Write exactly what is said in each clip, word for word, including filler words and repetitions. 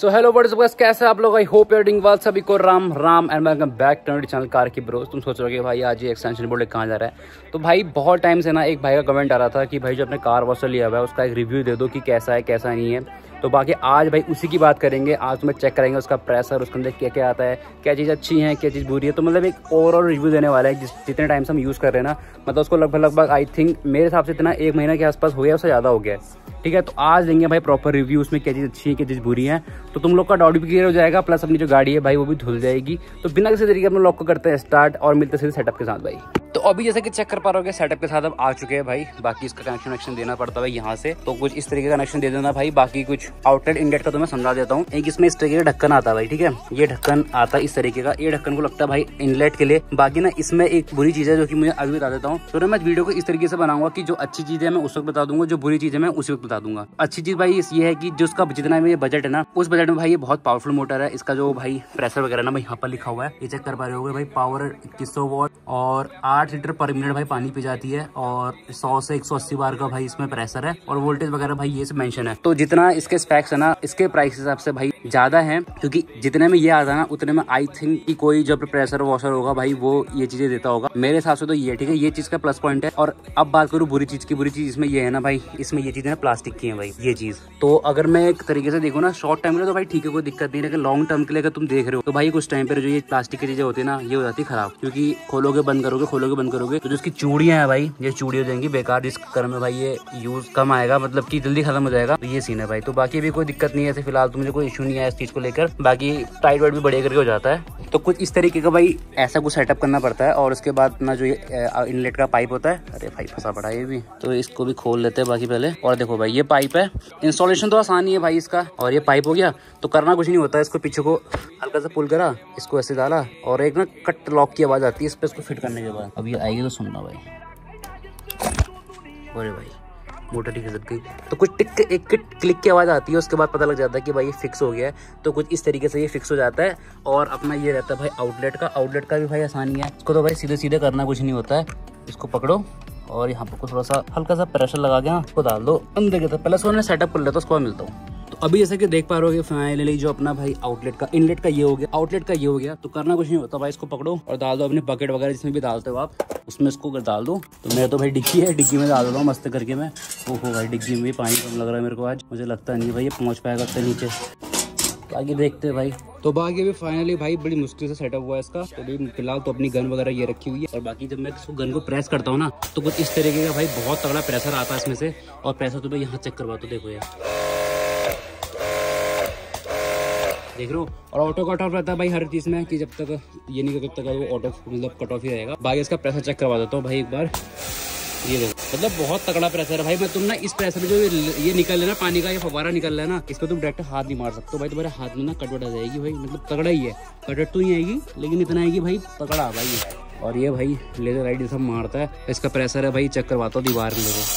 So hello birds बस कैसे आप लोग? I hope you're doing well. सभी को Ram Ram and welcome back to channel car की ब्रोस। तुम सोच रहे हो कि भाई आज ये एक्सटेंशन बोर्ड कहाँ जा रहा है? तो भाई बहुत टाइम से ना एक भाई का कमेंट आ रहा था कि भाई जो अपने कार वॉशर लिया हुआ है उसका एक रिव्यू दे दो कि कैसा है कैसा नहीं है। तो बाकी आज भाई उसी की बात करेंगे। आज तुम्हें चेक करेंगे उसका प्रेशर, उसके अंदर क्या क्या आता है, क्या चीज़ अच्छी है क्या चीज़ बुरी है। तो मतलब एक ओवरऑल रिव्यू देने वाला है जिस जितने टाइम से हम यूज़ कर रहे हैं ना, मतलब उसको लगभग लगभग आई थिंक मेरे हिसाब से इतना एक महीना के आसपास हो गया, उससे ज़्यादा हो गया है। ठीक है, तो आज देंगे भाई प्रॉपर रिव्यू उसमें क्या चीज़ अच्छी है क्या चीज़ बुरी है। तो तुम लोग का डाउट भी क्लियर हो जाएगा, प्लस अपनी जो गाड़ी है भाई वो भी धुल जाएगी। तो बिना किसी तरीके अपने लोग को करते हैं स्टार्ट और मिलते सीधे सेटअप के साथ भाई। तो अभी जैसे कि चेक कर पा रहे हो सेटअप के साथ अब आ चुके हैं भाई। बाकी इसका कनेक्शन कनेक्शन देना पड़ता है यहाँ से, तो कुछ इस तरीके का कनेक्शन दे देना भाई। बाकी कुछ आउटलेट इनलेट का तो मैं समझा देता हूँ। एक इसमें इस तरीके का ढक्कन आता है भाई। ठीक है, ये ढक्कन आता है इस तरीके का। ये ढक्कन को लगता है भाई इनलेट के लिए। बाकी ना इसमें एक बुरी चीज़ है जो कि मुझे अभी बता देता हूँ। तो मैं वीडियो को इस तरीके से बनाऊंगा कि जो अच्छी चीज़ है मैं उस वक्त बता दूंगा, जो बुरी चीज़ है मैं उसी वक्त बता दूंगा। अच्छी चीज़ भाई ये है कि जो उसका जितना भी बजट है ना, उस बजट में भाई ये बहुत पावरफुल मोटर है। इसका जो भाई प्रेशर वगैरह ना भाई यहाँ पर लिखा हुआ है, ये चेक कर पा रहे होगे भाई। पावर इक्कीस सौ वॉट और आठ लीटर पर मिनट भाई पानी पी जाती है और सौ से एक सौ अस्सी बार का भाई इसमें प्रेशर है और वोल्टेज वगैरह भाई ये सब मेंशन है। तो जितना इसके स्पेक्स है ना, इसके प्राइस हिसाब से भाई ज्यादा है, क्योंकि जितने में ये आता है ना उतने में आई थिंक कि कोई जो प्रेशर वॉशर होगा भाई वो ये चीजें देता होगा मेरे हिसाब से। तो ये ठीक है, ये चीज का प्लस पॉइंट है। और अब बात करूँ बुरी चीज की, बुरी चीज इसमें ये है ना भाई, इसमें ये चीजें प्लास्टिक की है भाई ये चीज। तो अगर मैं एक तरीके से देखूँ ना शॉर्ट टाइम के लिए तो भाई ठीक है, कोई दिक्कत नहीं है। लेकिन लॉन्ग टर्म के लिए अगर तुम देख रहे हो तो भाई कुछ टाइम पर जो ये प्लास्टिक की चीजें होती है ना, ये हो जाती है खराब। क्योंकि खोलोगे बंद करोगे खोलोगे बंद करोगे तो जो इसकी चूड़ियां है भाई ये चूड़ी हो जाएंगी बेकार, जिस कर में भाई ये यूज कम आएगा, मतलब कि जल्दी खत्म हो जाएगा। तो ये सीन है भाई। तो बाकी भी कोई दिक्कत नहीं है ऐसे फिलहाल, तो मुझे कोई इशू नहीं है इस चीज को लेकर। बाकी टाइट वाइट भी बढ़िया करके हो जाता है। तो कुछ इस तरीके का भाई ऐसा कुछ सेटअप करना पड़ता है। और उसके बाद ना जो ये इनलेट का पाइप होता है, अरे भाई फंसा पड़ा ये भी, तो इसको भी खोल लेते हैं बाकी पहले। और देखो भाई ये पाइप है, इंस्टॉलेशन तो आसान ही है भाई इसका। और ये पाइप हो गया तो करना कुछ नहीं होता है, इसको पीछे को हल्का सा पुल करा, इसको ऐसे डाला और एक ना कट लॉक की आवाज आती है इस पर, इसको फिट करने के बाद। अब ये आएगी तो सुनना भाई। अरे भाई मोटर ठीक खिसक गई, तो कुछ टिक एक क्लिक की आवाज़ आती है, उसके बाद पता लग जाता है कि भाई ये फिक्स हो गया है। तो कुछ इस तरीके से ये फिक्स हो जाता है। और अपना ये रहता है भाई आउटलेट का। आउटलेट का भी भाई आसानी है, इसको तो भाई सीधे सीधे करना कुछ नहीं होता है। इसको पकड़ो और यहाँ पर थोड़ा सा हल्का सा प्रेशर लगा के इसको डाल दो अंदर के। तो पहले उसको मैं सेटअप कर लेता हूँ, उसको मिलता हूँ। तो अभी जैसे कि देख पा रहे हो फाइनली जो अपना भाई आउटलेट का इनलेट का ये हो गया, आउटलेट का ये हो गया। तो करना कुछ नहीं होता भाई, इसको पकड़ो और डाल दो अपने बकेट वगैरह जिसमें भी डालते हो आप, उसमें इसको डाल दो। तो मेरा तो भाई डिग्गी है, डिग्गी में डाल देता हूँ मस्त करके मैं। ओहो भाई डिग्गी में भी पानी कम लग रहा है मेरे को आज, मुझे लगता नहीं भाई ये पहुँच पाएगा उससे नीचे। बाकी देखते हैं भाई। तो बाकी अभी फाइनली भाई बड़ी मुश्किल से सेटअप हुआ है इसका। तो अभी फिलहाल तो अपनी गन वगैरह ये रखी हुई है। और बाकी जब मैं इसको गन को प्रेस करता हूँ ना तो कुछ इस तरीके का भाई बहुत तगड़ा प्रेशर आता है इसमें से। और प्रेशर तो मैं यहाँ चेक करवाता हूँ, देखो यार देख रहे हो। और ऑटो कट ऑफ रहता है भाई हर चीज में, कि जब तक ये नहीं जब तक वो ऑटो मतलब कट ऑफ ही रहेगा। बाकी इसका प्रेशर चेक करवा देता हूँ भाई एक बार। ये देखो मतलब बहुत तगड़ा प्रेशर है भाई। मैं तुम ना इस प्रेशर में जो ये निकल है ना पानी का, ये फव्वारा निकल रहा है ना, इस पर तुम डायरेक्ट हाथ नहीं मार सकते भाई, तुम्हारे हाथ में ना कटवट आ जाएगी भाई। मतलब तगड़ा ही है, कटवट तो नहीं आएगी लेकिन इतना आएगी भाई तगड़ा भाई। और ये भाई लेजर लाइट सब मारता है। इसका प्रेशर है भाई चेक करवाता हूँ दीवार में, देखो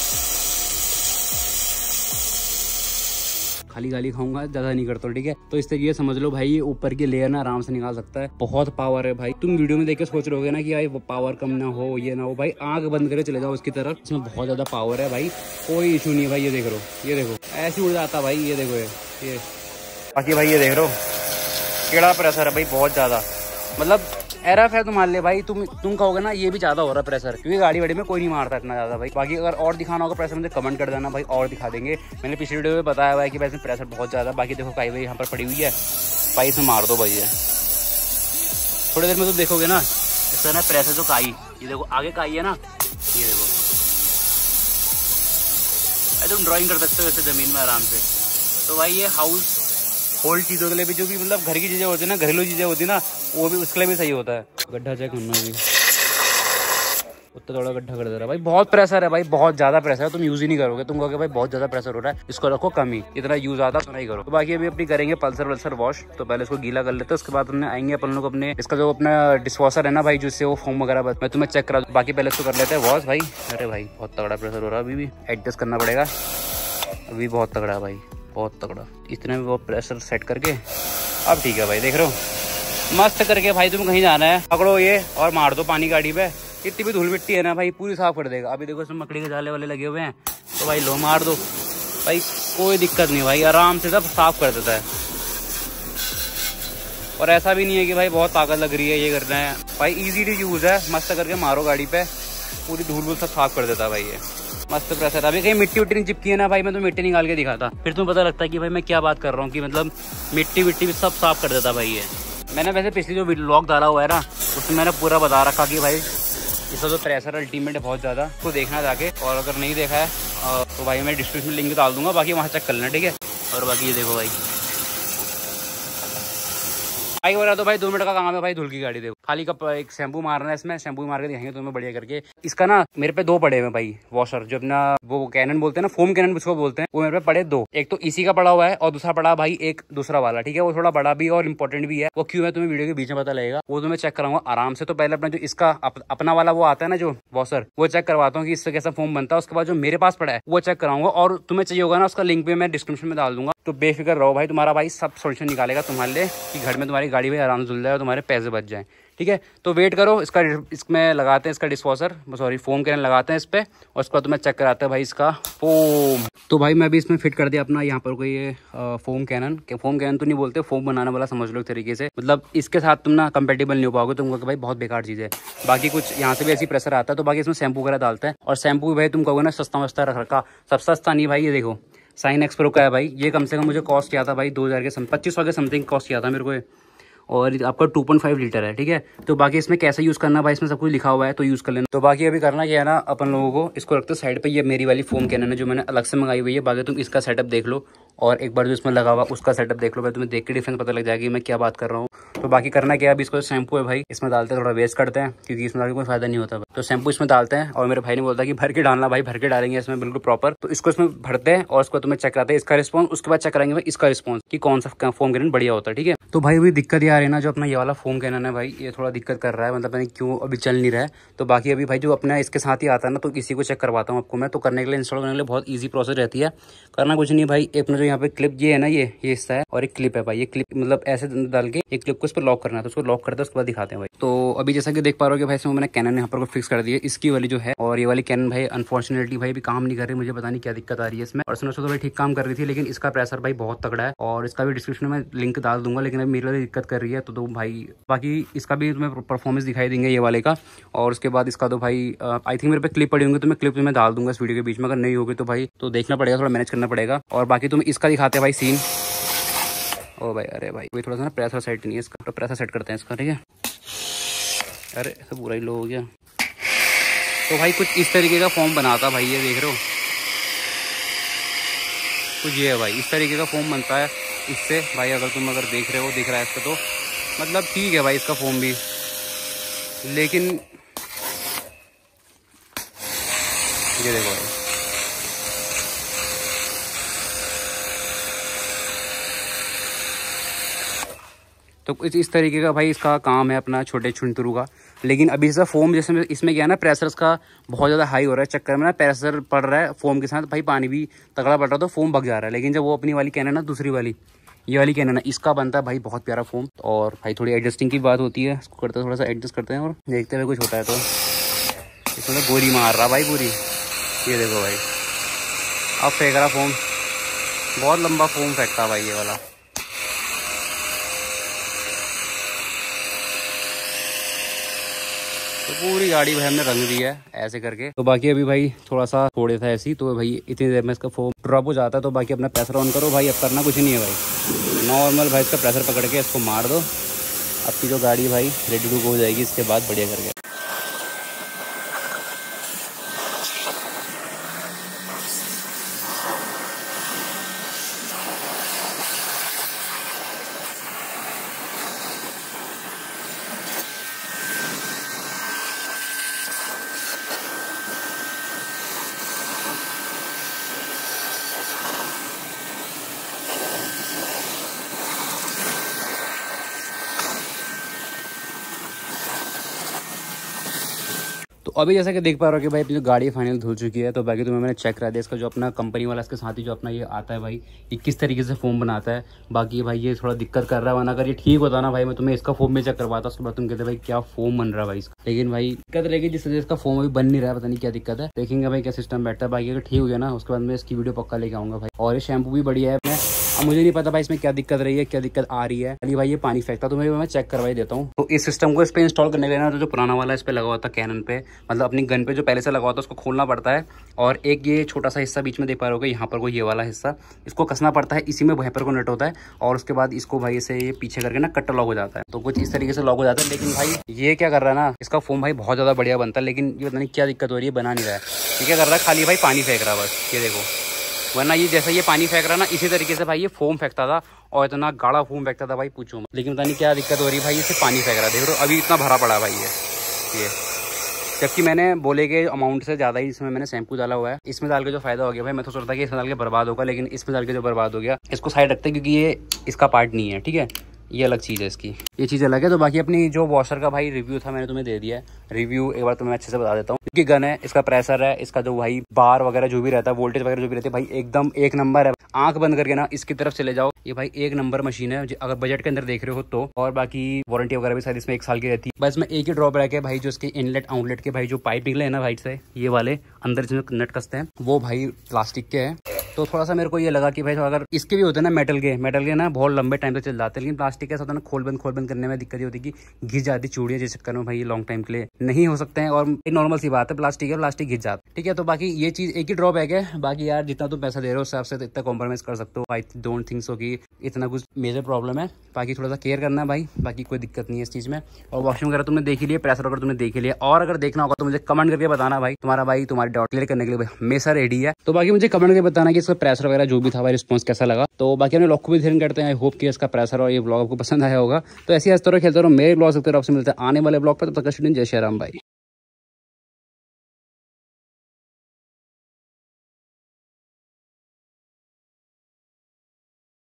खाली गाली खाऊंगा ज्यादा नहीं करता, ठीक है। तो इस तरीके समझ लो भाई ये ऊपर की लेयर ना आराम से निकाल सकता है। बहुत पावर है भाई। तुम वीडियो में देख के सोच रहे होगे ना कि भाई वो पावर कम ना हो ये ना हो, भाई आंख बंद करके चले जाओ उसकी तरफ, इसमें बहुत ज्यादा पावर है भाई, कोई इशू नहीं है भाई। ये देख रहे हो, ये देखो ऐसे उड़ जाता भाई, ये देखो ये ये बाकी भाई ये देख रहे हो केड़ा प्रेशर है भाई बहुत ज्यादा। मतलब एरफ है तुम्हारे लिए भाई। तुम तुम कहोगे ना ये भी ज्यादा हो रहा है प्रेशर, क्योंकि गाड़ी वाड़ी में कोई नहीं मारता इतना ज्यादा भाई। बाकी अगर और दिखाना होगा प्रेशर मुझे कमेंट कर देना भाई, और दिखा देंगे। मैंने पिछले वीडियो में बताया हुआ है कि भाई इसमें प्रेशर बहुत ज्यादा। बाकी देखो काई भाई यहाँ पर पड़ी हुई है, भाई इसमें मार दो भाई। ये थोड़ी देर में तुम देखोगे ना इसका ना प्रेशर जो काई, ये देखो आगे काई है ना, ये देखो तुम ड्राइंग कर सकते हो ऐसे जमीन में आराम से। तो भाई ये हाउस होल्ड चीज़ों के लिए भी, जो भी मतलब घर की चीज़ें होती है ना, घरेलू चीज़ें होती है ना, वो भी उसके लिए भी सही होता है। गड्ढा चेक करना भी उतना थोड़ा गड्ढा कर दे रहा है भाई। बहुत प्रेशर है भाई, बहुत ज़्यादा प्रेशर है। तुम यूज़ ही नहीं करोगे, तुम कहोगे भाई बहुत ज़्यादा प्रेशर हो रहा है, इसको रखो कम ही, इतना यूज़ आता तो नहीं करो। तो बाकी अभी अपनी करेंगे पल्सर वल्सर वॉश। तो पहले इसको गीला कर लेते हैं, उसके बाद हमने आएंगे अपन लोग अपने इसका जो अपना डिशवॉशर है ना भाई, जिससे वो फोम वगैरह मैं तुम्हें चेक करा। बाकी पहले इसको कर लेते हैं वॉश भाई। अरे भाई बहुत तगड़ा प्रेशर हो रहा है, अभी भी एडजस्ट करना पड़ेगा, अभी बहुत तगड़ा है भाई बहुत तगड़ा। इतने में वो प्रेशर सेट करके अब ठीक है भाई। देख रहे हो मस्त करके भाई, तुम कहीं जाना है पकड़ो ये और मार दो पानी गाड़ी पे। इतनी भी धूल मिट्टी है ना भाई पूरी साफ कर देगा। अभी देखो इसमें मकड़ी के जाले वाले लगे हुए हैं, तो भाई लो मार दो भाई, कोई दिक्कत नहीं भाई, आराम से सब साफ कर देता है। और ऐसा भी नहीं है कि भाई बहुत ताकत लग रही है ये करना है भाई, इजी टू यूज़ है, मस्त करके मारो गाड़ी पे, पूरी धूल वूल सब साफ कर देता है भाई ये, मस्त प्रेशर। अभी कहीं मिट्टी उट्टी नहीं चिपकी है ना भाई, मैं तो मिट्टी निकाल के दिखाता, फिर तुम्हें पता लगता है कि भाई मैं क्या बात कर रहा हूँ, कि मतलब मिट्टी विट्टी भी सब साफ कर देता भाई ये। मैंने वैसे पिछली जो व्लॉग डाला हुआ है ना, उसमें मैंने पूरा बता रखा कि भाई इसका जो प्रेशर अल्टीमेट है बहुत ज़्यादा, उसको देखना जाके, और अगर नहीं देखा है तो भाई मैं डिस्क्रिप्शन में लिंक डाल दूंगा, बाकी वहाँ चेक कर लेना, ठीक है। और बाकी ये देखो भाई भाई हो रहा तो भाई दो मिनट का काम है भाई, धुल की गाड़ी देखो, खाली का एक शैम्पू मारना है इसमें, शैम्पू मार के दिखाएंगे तुम्हें बढ़िया करके। इसका ना मेरे पे दो पड़े हुए भाई वॉशर, जो अपना वो कैनन बोलते हैं ना, फोम कैनन उसको बोलते हैं, वो मेरे पे पड़े दो, एक तो इसी का पड़ा हुआ है और दूसरा पड़ा भाई एक दूसरा वाला, ठीक है। वो थोड़ा बड़ा भी और इंपॉर्टेंट भी है, वो क्यों है तुम्हें वीडियो के बीच में पता लगेगा, वो तुम्हें चेक कराऊंगा आराम से। तो पहले अपना जो इसका अप, अपना वाला वो आता है ना जो वॉशर, वो चेक करवाता हूँ कि इससे कैसा फोम बनता है, उसके बाद जो मेरे पास पड़ा है वो चेक कराऊंगा, और तुम्हें चाहिए होगा ना उसका लिंक भी मैं डिस्क्रिप्शन में डाल दूंगा। तो बेफिक्र रहो भाई, तुम्हारा भाई सब सोल्यूशन निकालेगा तुम्हारे लिए, कि घर में तुम्हारी गाड़ी भाई आराम से धुल जाए और तुम्हारे पैसे बच जाएं, ठीक है। तो वेट करो, इसका इसमें लगाते हैं इसका डिस्पोजर, सॉरी फोम कैन लगाते हैं इस पे, और उसके बाद तुम्हें चेक कराते हैं भाई इसका फोम। तो भाई मैं भी इसमें फिट कर दिया अपना यहाँ पर कोई ये फोम कैनन, फोम कैनन तो नहीं बोलते, फोम बनाने वाला समझ लो एक तरीके से, मतलब इसके साथ तुम ना कंपेटेबल नहीं हो पाओगे तुमको कि भाई बहुत बेकार चीज़ है। बाकी कुछ यहाँ से भी ऐसी प्रेशर आता है, तो बाकी इसमें शैम्पू वगैरह डालता है, और शैम्पू भी भाई तुम कहोगे ना सस्ता वस्ता रख रखा, सब सस्ता नहीं भाई। ये देखो साइन एक्सप्रो का है भाई, ये कम से कम मुझे कॉस्ट किया था भाई दो हज़ार के पच्चीस सौ के समथिंग कॉस्ट किया था मेरे को, और आपका टू पॉइंट फाइव लीटर है, ठीक है। तो बाकी इसमें कैसे यूज़ करना भाई, इसमें सब कुछ लिखा हुआ है, तो यूज़ कर लेना। तो बाकी अभी करना क्या है ना, अपन लोगों को इसको रखते साइड पे, ये मेरी वाली फोम कैनन है जो मैंने अलग से मंगाई हुई है, बाकी तुम इसका सेटअप देख लो, और एक बार जो इसमें लगा हुआ उसका सेटअप देख लो भाई, तुम्हें देख के डिफरेंस पता लग जाएगी मैं क्या बात कर रहा हूँ। तो बाकी करना क्या है, अभी इसको शैम्पू है भाई इसमें डालते हैं, थोड़ा वेस्ट करते हैं क्योंकि इसमें कोई फायदा नहीं होता, तो शैम्पू इसमें डालते हैं, और मेरे भाई ने बोलता कि भर के डालना भाई, भर के डालेंगे इसमें बिल्कुल प्रॉपर। तो इसको इसमें भरते हैं और उसको तुम्हें चेक कराते हैं इसका रिस्पॉन्स, उसके बाद चेक करेंगे भाई इसका रिस्पॉन्स कि कौन सा फोम कैनन बढ़िया होता है, ठीक है। तो भाई अभी दिक्कत ये आ रही है ना, जो अपना ये वाला फोम कैनन है भाई, ये थोड़ा दिक्कत कर रहा है, मतलब मैंने क्यों अभी चल नहीं रहा है। तो बाकी अभी भाई जो अपना इसके साथ ही आता है ना, तो इसी को चेक करवाता हूँ आपको मैं। तो करने के लिए, इंस्टॉल करने के लिए बहुत ईजी प्रोसेस रहती है, करना कुछ नहीं भाई, अपना जो यहाँ पे क्लिप ये है ना, ये ये हिस्सा है, और एक क्लिप है भाई, ये क्लिप मतलब ऐसे डाल के एक क्लिप को इस पर लॉक करना है, तो उसको लॉक करते हैं, उसके बाद दिखाते हैं भाई। तो अभी जैसा कि देख पा रहे हो कि भाई इसमें मैंने कैनन यहाँ पर फिक्स कर दी है, इसकी वाली जो है, और ये वाली कैनन भाई अनफॉर्चुनेटली भाई भी काम नहीं कर रही, मुझे पता नहीं क्या दिक्कत आ रही है इसमें, और उसने तो भाई ठीक काम कर रही थी, लेकिन इसका प्रेशर भाई बहुत तगड़ा है, और इसका भी डिस्क्रिप्शन में लिंक डाल दूंगा, लेकिन अभी मेरे लिए दिक्कत कर रही है। तो, तो भाई बाकी इसका भी तुम्हें परफॉर्मेंस दिखाई देंगे ये वाले का, और उसके बाद इसका तो भाई आई थिंक मेरे पे क्लिप पड़ी होंगी, तो मैं क्लिप तुम्हें डाल दूंगा इस वीडियो के बीच में, अगर नहीं होगी तो भाई तो देखना पड़ेगा, थोड़ा मैनेज करना पड़ेगा। और बाकी तुम इसका दिखाते हैं भाई सीन, ओ भाई अरे भाई वही थोड़ा सा ना प्रेशर सेट नहीं है इसका, तो प्रेशर सेट करते हैं इसका, ठीक है। अरे तो पूरा ही लो हो गया। तो भाई कुछ इस तरीके का फॉर्म बनाता भाई, ये देख रहे हो कुछ ये है भाई, इस तरीके का फॉर्म बनता है इससे भाई, अगर तुम अगर देख रहे हो, दिख रहा है इसका, तो मतलब ठीक है भाई इसका फॉर्म भी, लेकिन ये देखो भाई तो कुछ इस तरीके का भाई इसका काम है अपना छोटे छुंतरू का। लेकिन अभी इसका फोम जैसे इसमें क्या है ना, प्रेशर का बहुत ज़्यादा हाई हो रहा है, चक्कर में ना प्रेशर पड़ रहा है फोम के साथ भाई, पानी भी तगड़ा पड़ रहा है, तो फोम भग जा रहा है। लेकिन जब वो अपनी वाली कैनन ना, दूसरी वाली ये वाली कैनन है, इसका बनता है भाई बहुत प्यारा फोम। और भाई थोड़ी एडजस्टिंग की बात होती है, इसको करते थोड़ा सा एडजस्ट करते हैं और देखते हुए कुछ होता है। तो इसमें तो गोली मार रहा भाई पूरी, ये देखो भाई अब फेंक रहा फोम, बहुत लंबा फोम फेंकता भाई ये वाला। तो पूरी गाड़ी भाई हमने रंग दी है ऐसे करके। तो बाकी अभी भाई थोड़ा सा थोड़े था ऐसी, तो भाई इतनी देर में इसका फोम ड्रॉप हो जाता है। तो बाकी अपना प्रेशर ऑन करो भाई, अब करना कुछ नहीं है भाई, नॉर्मल भाई इसका प्रेशर पकड़ के इसको मार दो, आपकी जो गाड़ी भाई रेडी टू गो हो जाएगी इसके बाद बढ़िया करके। तो अभी जैसा कि देख पा रहे हो कि भाई अपनी जो गाड़ी फाइनल धुल चुकी है। तो बाकी तुम्हें मैंने चेक करा दिया इसका जो अपना कंपनी वाला, इसके साथ ही जो अपना ये आता है भाई, ये किस तरीके से फोम बनाता है। बाकी भाई ये थोड़ा दिक्कत कर रहा है, वरना अगर ये ठीक होता ना भाई मैं तुम्हें इसका फोम में चेक करवाता, उसके बाद तुम कहते भाई क्या फोम बन रहा है भाई इसका। लेकिन भाई दिक्कत रहेगी जिस वजह से इसका फोम अभी बन नहीं रहा है, पता नहीं क्या दिक्कत है। देखेंगे भाई क्या सिस्टम बैठता है। बाकी अगर ठीक हो गया ना उसके बाद मैं इसकी वीडियो पक्का लेके आऊंगा भाई। और ये शैम्पू भी बढ़िया है। मैं अब मुझे नहीं पता भाई इसमें क्या दिक्कत रही है, क्या दिक्कत आ रही है। अली भाई ये पानी फेंकता तो मैं चेक करवाई देता हूँ। तो इस सिस्टम को इस पे इंस्टॉल करने के लिए ना जो पुराना वाला इस पे लगा हुआ था कैनन पे, मतलब अपनी गन पे जो पहले से लगा हुआ था उसको खोलना पड़ता है। और एक ये छोटा सा हिस्सा बीच में देख पा रहे होगे, यहाँ पर को ये वाला हिस्सा इसको कसना पड़ता है, इसी में वहीं पर को नट होता है। और उसके बाद इसको भाई से ये पीछे करके ना कट लॉक हो जाता है। तो कुछ इस तरीके से लॉक हो जाता है। लेकिन भाई ये क्या कर रहा है ना, इसका फोम भाई बहुत ज्यादा बढ़िया बनता है, लेकिन ये पता नहीं क्या दिक्कत हो रही है, बना नहीं रहा है। ये क्या कर रहा है, खाली भाई पानी फेंक रहा है बस, ये देखो। वरना ये जैसा ये पानी फेंक रहा ना इसी तरीके से भाई ये फोम फेंकता था, और इतना गाढ़ा फोम फेंकता था भाई पूछो मत। लेकिन पता नहीं क्या दिक्कत हो रही है भाई, इसे पानी फेंक रहा है। देख लो अभी इतना भरा पड़ा है भाई ये ये जबकि मैंने बोले के अमाउंट से ज़्यादा ही इसमें मैंने शैम्पू डाला हुआ है। इसमें डाल के जो फायदा हो गया भाई, मैं तो सोचता था कि इसमें डाल के बर्बाद होगा, लेकिन इसमें डाल के जो बर्बाद हो गया इसको साइड रखते हैं, क्योंकि ये इसका पार्ट नहीं है, ठीक है, ये अलग चीज़ है इसकी, ये चीज़ अलग है। तो बाकी अपनी जो वॉशर का भाई रिव्यू था मैंने तुम्हें दे दिया है। रिव्यू एक बार तुम्हें अच्छे से बता देता हूँ। क्योंकि गन है, इसका प्रेशर है, इसका जो भाई बार वगैरह जो भी रहता है, वोल्टेज वगैरह जो भी रहती है भाई एकदम एक नंबर है। आंख बंद करके ना इसकी तरफ चले जाओ, ये भाई एक नंबर मशीन है अगर बजट के अंदर देख रहे हो तो। और बाकी वारंटी वगैरह भी शायद इसमें एक साल की रहती है। बस में एक ही ड्रॉबैक है भाई, जो इसके इनलेट आउटलेट के भाई जो पाइप निकले हैं ना भाई से, ये वाले अंदर जिसमें नट कसते हैं वो भाई प्लास्टिक के हैं। तो थोड़ा सा मेरे को ये लगा कि भाई अगर इसके भी होते हैं ना मेटल के, मेटल के ना बहुत लंबे टाइम तक चल जाते हैं, लेकिन प्लास्टिक के साथ होता है ना खोल बंद खोल बंद करने में दिक्कत होती है कि घिस जाती चूड़ियाँ, जिस चक्कर में भाई ये लॉन्ग टाइम के लिए नहीं हो सकते हैं। और एक नॉर्मल सी बात है, प्लास्टिक है, प्लास्टिक घिस जाता है, ठीक है। तो बाकी ये चीज़ एक ही ड्रॉबैक है। बाकी यार जितना तुम पैसा दे रहे हो उस हिसाब से इतना कॉम्प्रोमाइज़ कर सकते हो। आई डोंट थिंक सो कि इतना कुछ मेजर प्रॉब्लम है। बाकी थोड़ा सा केयर करना है भाई, बाकी कोई दिक्कत नहीं है इस चीज़ में। और वॉशिंग वगैरह तुमने देख ही लिया, प्रेशर वगैरह तुमने देख ही लिया। और अगर देखना होगा तो मुझे कमेंट करके बताना भाई, तुम्हारा भाई तुम्हारे डाउट क्लियर करने के लिए हमेशा रेडी है। तो बाकी मुझे कमेंट करके बताना कि इसका प्रेशर वगैरह जो भी था भाई रिस्पॉन्स कैसा लगा। तो बाकी अपने ब्लॉग को भी ध्यान करते हैं। आई होप कि इसका प्रेशर और ये ब्लॉग आपको पसंद आया होगा। तो ऐसे ही इस तरह खेलते रहो, मेरे ब्लॉग सकते रहो। आपसे मिलते हैं आने वाले ब्लॉग पर, तब तक जय श्री राम भाई।